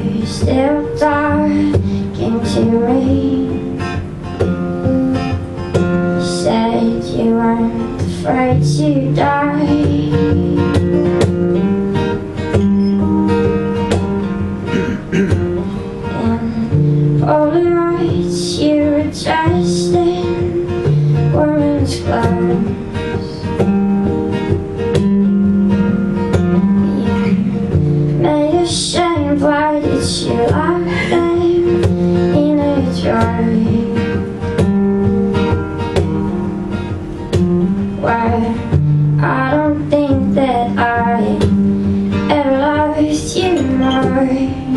you're still talking to me. You said you weren't afraid to die. And Polaroids you were dressed in women's clothes. Shame, why did you lock them in a drawer? Why, I don't think that I ever loved you more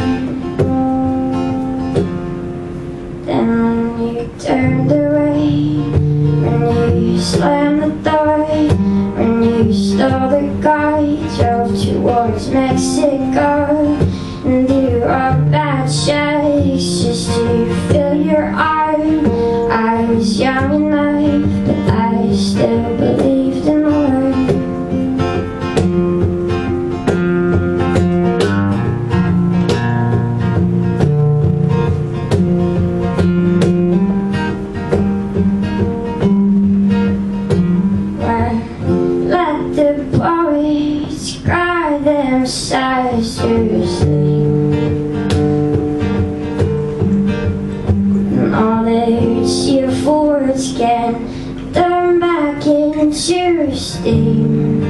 than when you turned away, when you slammed the door, when you stole the car, you drove towards Mexico and do a bad chase just to fill your arm. I was young and naive, but I still believed in love. Let the boys cry themselves to sleep, and all their cheerful words can turn back into steam.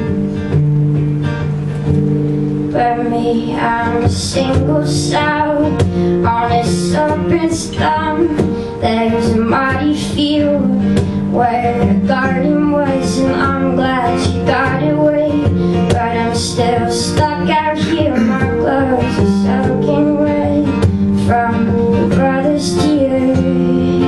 But me, I'm a single soul on a serpent's thumb. There's a mighty field where the garden was, and I'm glad you got away. But I'm still stuck out here, my clothes are soaking wet from your brother's tears.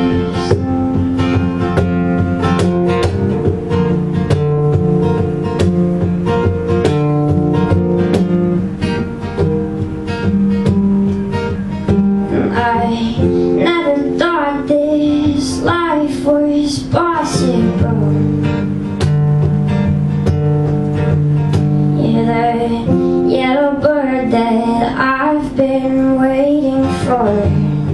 And I never thought this life was possible. You're the yellow bird that I've been waiting for,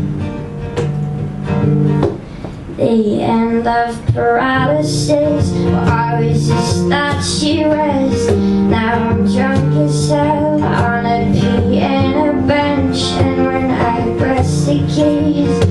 the end of paralysis. Well, I was a statuette, now I'm drunk as hell on a piano bench, and when I press the keys